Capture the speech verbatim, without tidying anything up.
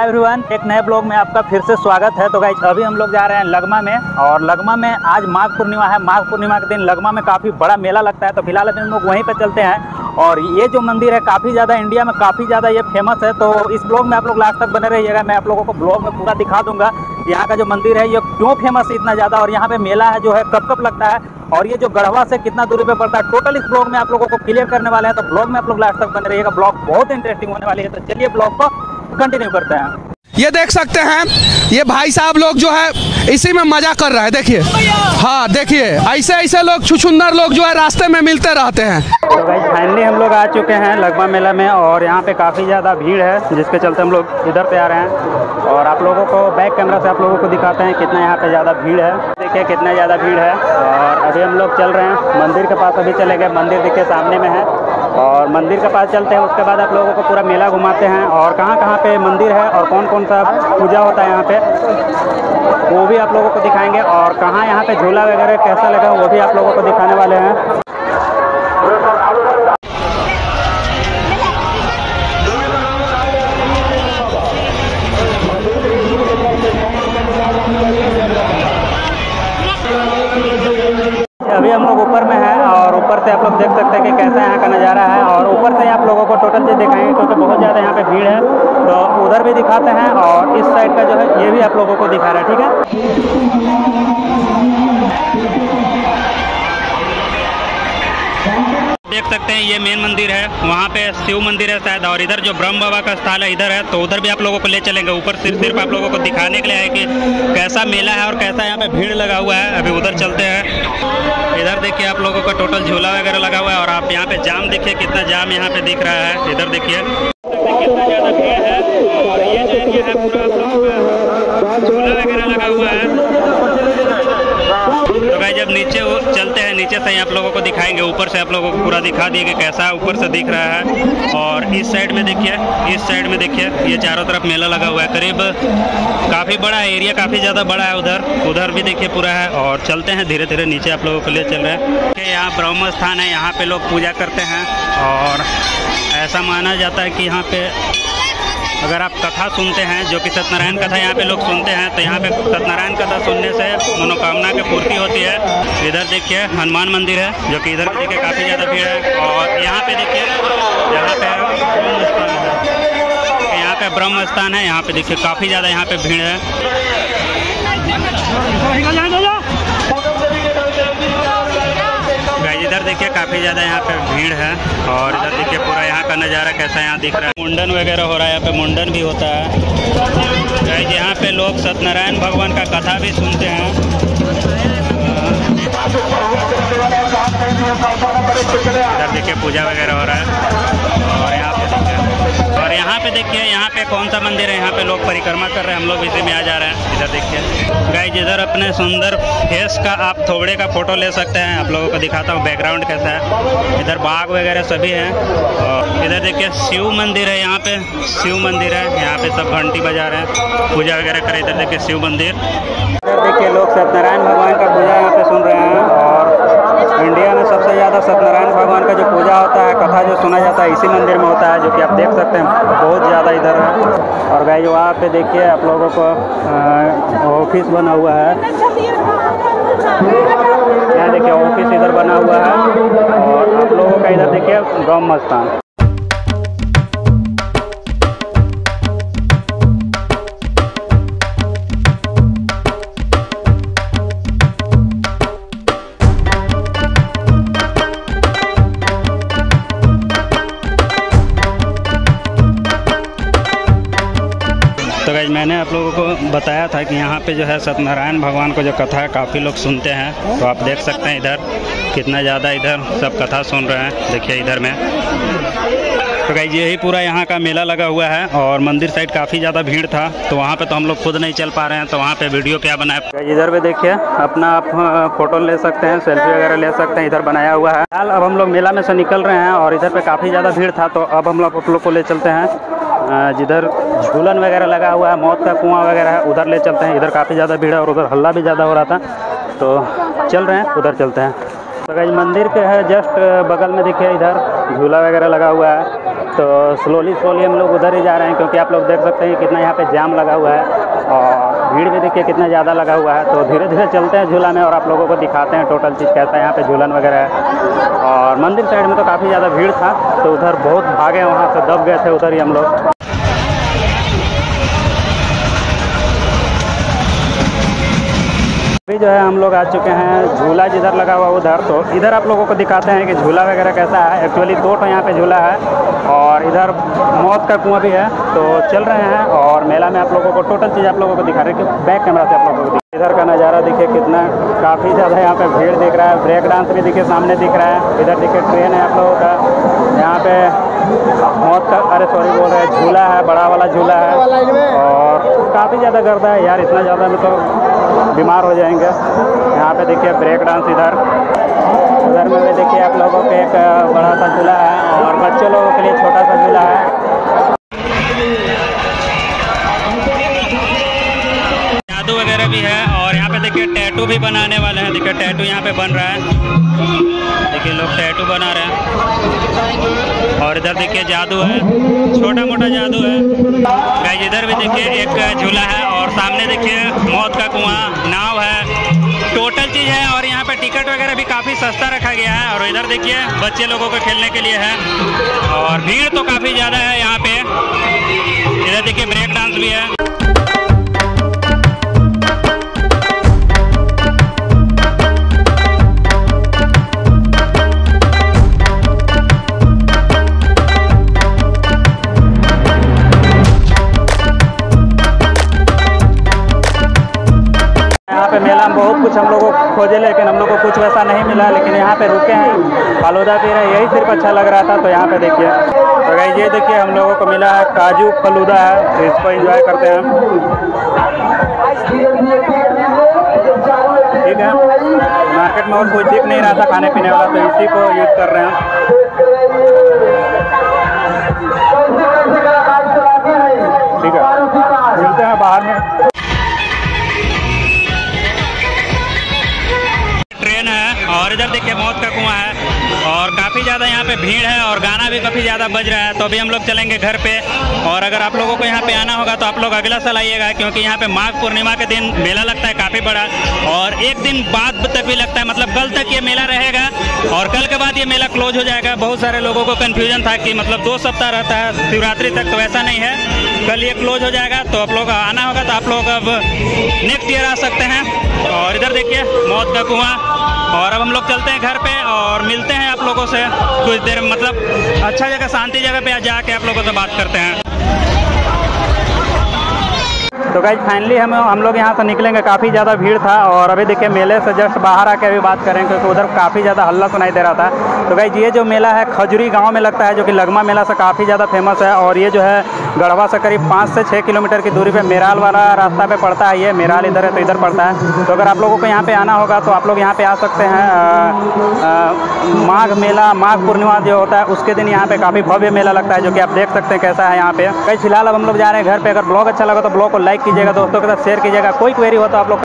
Hi everyone, एक नए blog में आपका फिर से स्वागत है। तो गाइस अभी हम लोग जा रहे हैं लगमा में, और लगमा में आज माघ पूर्णिमा है। माघ पूर्णिमा के दिन लगमा में काफ़ी बड़ा मेला लगता है। तो फिलहाल अभी हम लोग वहीं पर चलते हैं। और ये जो मंदिर है काफ़ी ज़्यादा इंडिया में काफ़ी ज़्यादा ये फेमस है। तो इस ब्लॉग में आप लोग लास्ट तक बने रहिएगा। मैं आप लोगों को ब्लॉग में पूरा दिखा दूंगा यहाँ का जो मंदिर है ये क्यों फेमस है इतना ज़्यादा, और यहाँ पे मेला है जो है कब कब लगता है, और ये जो गढ़वा से कितना दूरी पे पड़ता है। टोटल इस ब्लॉग में आप लोगों को क्लियर करने वाले हैं। तो ब्लॉग में आप लोग लास्ट तक बने रहिएगा। ब्लॉग बहुत इंटरेस्टिंग होने वाली है। तो चलिए ब्लॉग को कंटिन्यू करते हैं। ये देख सकते हैं ये भाई साहब लोग जो है इसी में मजा कर रहा है। देखिए, हाँ देखिए, ऐसे ऐसे लोग छुछुंदर लोग जो है रास्ते में मिलते रहते हैं। तो भाई फाइनली हम लोग आ चुके हैं लगमा मेला में, और यहाँ पे काफ़ी ज़्यादा भीड़ है जिसके चलते हम लोग इधर पे आ रहे हैं। और आप लोगों को बैक कैमरा से आप लोगों को दिखाते हैं कितना यहाँ पे ज़्यादा भीड़ है। देखिए कितना ज़्यादा भीड़ है। और अभी हम लोग चल रहे हैं मंदिर के पास। अभी चले गए, मंदिर देखिए सामने में है, और मंदिर के पास चलते हैं। उसके बाद आप लोगों को पूरा मेला घुमाते हैं, और कहाँ कहाँ पे मंदिर है और कौन कौन सा पूजा होता है यहाँ पे वो भी आप लोगों को दिखाएंगे। और कहाँ यहाँ पे झूला वगैरह कैसा लगा वो भी आप लोगों को दिखाने वाले हैं। अभी हम लोग ऊपर में हैं, और ऊपर से आप लोग देख सकते हैं कि कैसा यहाँ का नज़ारा है। और ऊपर से आप लोगों को टोटल चीज़ दिखाएंगे क्योंकि बहुत ज़्यादा यहाँ पे भीड़ है। तो उधर भी दिखाते हैं, और इस साइड का जो है ये भी आप लोगों को दिखा रहा है। ठीक है, देख सकते हैं ये मेन मंदिर है, वहाँ पे शिव मंदिर है शायद, और इधर जो ब्रह्म बाबा का स्थल है इधर है। तो उधर भी आप लोगों को ले चलेंगे। ऊपर सिर्फ सिर्फ आप लोगों को दिखाने के लिए है कि कैसा मेला है और कैसा यहाँ पे भीड़ लगा हुआ है। अभी उधर चलते हैं। इधर देखिए आप लोगों का टोटल झूला वगैरह लगा हुआ है, और आप यहाँ पे जाम देखिए कितना जाम यहाँ पे दिख रहा है। इधर देखिए कितना ज़्यादा भीड़ है, और ये जो एरिया है पूरा आप लोगों का झूला वगैरह लगा हुआ है। तो भाई जब नीचे चलते हैं, नीचे से आप लोगों को दिखाएंगे। ऊपर से आप लोगों को पूरा दिखा दिए कि कैसा ऊपर से दिख रहा है। और इस साइड में देखिए, इस साइड में देखिए ये चारों तरफ मेला लगा हुआ है। करीब काफ़ी बड़ा एरिया, काफ़ी ज़्यादा बड़ा है। उधर उधर भी देखिए पूरा है। और चलते हैं धीरे धीरे नीचे, आप लोगों को ले चल रहे हैं कि यहाँ ब्रह्म स्थान है, यहाँ पे लोग पूजा करते हैं। और ऐसा माना जाता है कि यहाँ पे अगर आप कथा सुनते हैं, जो कि सत्यनारायण कथा यहाँ पे लोग सुनते हैं, तो यहाँ पे सत्यनारायण कथा सुनने से मनोकामना की पूर्ति होती है। इधर देखिए हनुमान मंदिर है, जो कि इधर देखिए काफ़ी ज़्यादा भीड़ है। और यहाँ पे देखिए यहाँ पे ब्रह्म स्थान है, यहाँ पे ब्रह्म स्थान है। यहाँ पे देखिए काफ़ी ज़्यादा यहाँ पे भीड़ है। इधर देखिए काफ़ी ज़्यादा यहाँ पे भीड़ है। और इधर देखिए पूरा यहाँ का नज़ारा कैसा यहाँ दिख रहा है। मुंडन वगैरह हो रहा है, यहाँ पे मुंडन भी होता है। यहाँ पे लोग सत्यनारायण भगवान का कथा भी सुनते हैं। इधर देखिए पूजा वगैरह हो रहा है। और यहाँ पे देखिए और यहाँ पे देखिए यहाँ पे कौन सा मंदिर है, यहाँ पे लोग परिक्रमा कर रहे हैं। हम लोग इसी में आ जा रहे हैं। इधर देखिए गाइस, इधर अपने सुंदर फेस का आप थोबड़े का फोटो ले सकते हैं। आप लोगों को दिखाता हूँ बैकग्राउंड कैसा है। इधर बाग वगैरह सभी हैं। और इधर देखिए शिव मंदिर है, यहाँ पे शिव मंदिर है। यहाँ पे सब घंटी बजा रहे हैं, पूजा वगैरह करें। इधर देखिए शिव मंदिर। इधर देखिए लोग सत्यनारायण भगवान का पूजा यहाँ पे सुन रहे हैं। और इंडिया में सबसे ज़्यादा सत्यनारायण भगवान का जो पूजा होता है, कथा जो सुना जाता है, इसी मंदिर में होता है, जो कि आप देख सकते हैं बहुत ज़्यादा इधर है। और गाइस वहाँ पे देखिए आप लोगों को ऑफिस बना हुआ है। यहाँ देखिए ऑफिस इधर बना हुआ है। और आप लोगों का इधर देखिए ब्रह्म स्थान। तो गाइस मैंने आप लोगों को बताया था कि यहाँ पे जो है सत्यनारायण भगवान को जो कथा है काफ़ी लोग सुनते हैं। तो आप देख सकते हैं इधर कितना ज़्यादा इधर सब कथा सुन रहे हैं। देखिए इधर में तो गाइस यही पूरा यहाँ का मेला लगा हुआ है। और मंदिर साइड काफ़ी ज़्यादा भीड़ था, तो वहाँ पे तो हम लोग खुद नहीं चल पा रहे हैं। तो वहाँ पे वीडियो क्या बनाए। इधर भी देखिए अपना आप फोटो ले सकते हैं, सेल्फी वगैरह ले सकते हैं। इधर बनाया हुआ है। फिलहाल अब हम लोग मेला में से निकल रहे हैं, और इधर पे काफ़ी ज़्यादा भीड़ था। तो अब हम लोग आप लोग को ले चलते हैं जिधर झूलन वगैरह लगा हुआ है, मौत का कुआं वगैरह है, उधर ले चलते हैं। इधर काफ़ी ज़्यादा भीड़ है, और उधर हल्ला भी ज़्यादा हो रहा था। तो चल रहे हैं, उधर चलते हैं। तो गाइस मंदिर के है जस्ट बगल में देखिए इधर झूला वगैरह लगा हुआ है। तो स्लोली स्लोली हम लोग उधर ही जा रहे हैं, क्योंकि आप लोग देख सकते हैं कितना यहाँ पे जाम लगा हुआ है और भीड़ भी देखिए कितना ज़्यादा लगा हुआ है। तो धीरे धीरे चलते हैं झूला में और आप लोगों को दिखाते हैं टोटल चीज़ कैसा है यहाँ पे झूलन वगैरह है। और मंदिर साइड में तो काफ़ी ज़्यादा भीड़ था, तो उधर बहुत भागे, वहाँ से दब गए थे उधर ही हम लोग। अभी जो है हम लोग आ चुके हैं झूला जिधर लगा हुआ उधर। तो इधर आप लोगों को दिखाते हैं कि झूला वगैरह कैसा है। एक्चुअली दो तो यहाँ पे झूला है और इधर मौत का कुआं भी है। तो चल रहे हैं और मेला में आप लोगों को टोटल चीज़ आप लोगों को दिखा रहे हैं कि बैक कैमरा से आप लोगों को इधर का नज़ारा देखिए कितना काफ़ी ज़्यादा यहाँ पे भीड़ दिख रहा है। ब्रेक डांस भी देखिए सामने दिख रहा है। इधर देखिए ट्रेन है आप लोगों का, यहाँ पे मौत का अरे सॉरी बोल रहे हैं झूला है, बड़ा वाला झूला है और काफ़ी ज़्यादा गर्दा है यार, इतना ज़्यादा में तो बीमार हो जाएंगे। यहाँ पे देखिए ब्रेक डांस, इधर उधर में भी देखिए आप लोगों के एक बड़ा सा झूला है और बच्चों लोगों के लिए छोटा सा झूला है। जादू वगैरह भी है और यहाँ पे देखिए टैटू भी बनाने वाले हैं। देखिए टैटू यहाँ पे बन रहा है, देखिए लोग टैटू बना रहे हैं। और इधर देखिए जादू है, छोटा मोटा जादू है गाइस। इधर भी देखिए एक झूला है और सामने देखिए मौत का कुआं, नाव है, टोटल चीज़ है। और यहाँ पे टिकट वगैरह भी काफ़ी सस्ता रखा गया है। और इधर देखिए बच्चे लोगों को खेलने के लिए है और भीड़ तो काफ़ी ज़्यादा है यहाँ पे। इधर देखिए ब्रेक डांस भी है। यहाँ पे मेला में बहुत कुछ हम लोगों को खोजे, लेकिन हम लोग को कुछ वैसा नहीं मिला। लेकिन यहाँ पे रुके हैं, फालूदा पी रहे हैं, यही सिर्फ अच्छा लग रहा था। तो यहाँ पे देखिए, तो गाइस ये देखिए हम लोगों को मिला है काजू फालूदा है, तो इसको एंजॉय करते हैं। ठीक है, मार्केट में और कोई दिख नहीं रहा था खाने पीने वाला, तो इसी को यूज कर रहे हैं। ठीक है, मिलते हैं बाहर में। ट्रेन है और इधर देखिए मौत का कुआं है और काफ़ी ज़्यादा यहाँ पे भीड़ है और गाना भी काफ़ी ज़्यादा बज रहा है। तो अभी हम लोग चलेंगे घर पे। और अगर आप लोगों को यहाँ पे आना होगा तो आप लोग अगला साल आइएगा, क्योंकि यहाँ पे माघ पूर्णिमा के दिन मेला लगता है काफ़ी बड़ा और एक दिन बाद तक भी लगता है, मतलब कल तक ये मेला रहेगा और कल के बाद ये मेला क्लोज हो जाएगा। बहुत सारे लोगों को कन्फ्यूजन था कि मतलब दो सप्ताह रहता है शिवरात्रि तक, तो ऐसा नहीं है, कल ये क्लोज हो जाएगा। तो आप लोग आना होगा तो आप लोग अब नेक्स्ट ईयर आ सकते हैं। और इधर देखिए मौत का कुआं। और अब हम लोग चलते हैं घर पे और मिलते हैं आप लोगों से कुछ देर, मतलब अच्छा जगह शांति जगह पे जाके आप लोगों से बात करते हैं। तो गाइस फाइनली हम हम लोग यहाँ से निकलेंगे, काफ़ी ज़्यादा भीड़ था और अभी देखिए मेले से जस्ट बाहर आके अभी बात करें, क्योंकि उधर काफ़ी ज़्यादा हल्ला सुनाई दे रहा था। तो गाइस ये जो मेला है खजुरी गांव में लगता है, जो कि लगमा मेला से काफ़ी ज़्यादा फेमस है। और ये जो है गढ़वा से करीब पाँच से छः किलोमीटर की दूरी पे मेराल वाला रास्ता पे पड़ता है। ये मेराल इधर है तो इधर पड़ता है। तो अगर आप लोगों को यहाँ पे आना होगा तो आप लोग यहाँ पे आ सकते हैं। माघ मेला, माघ पूर्णिमा जो होता है उसके दिन यहाँ पे काफ़ी भव्य मेला लगता है, जो कि आप देख सकते हैं कैसा है यहाँ पे। कई फिलहाल अब हम लोग जा रहे हैं घर पे। अगर ब्लॉग अच्छा लगा तो ब्लॉग को लाइक कीजिएगा, दोस्तों के साथ शेयर कीजिएगा। कोई क्वेरी हो तो आप लोग